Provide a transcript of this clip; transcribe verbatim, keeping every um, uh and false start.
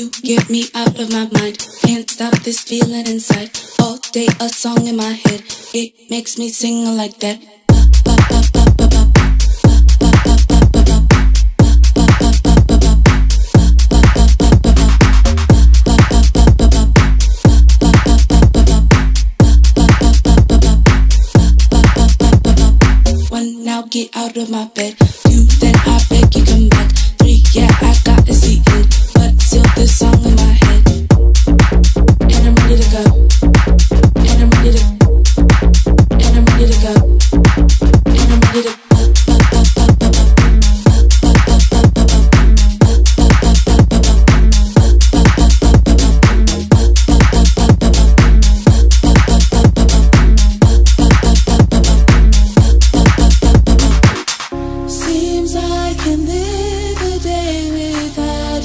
You get me out of my mind. Can't stop this feeling inside. All day a song in my head. It makes me sing like that. One now, get out of my bed.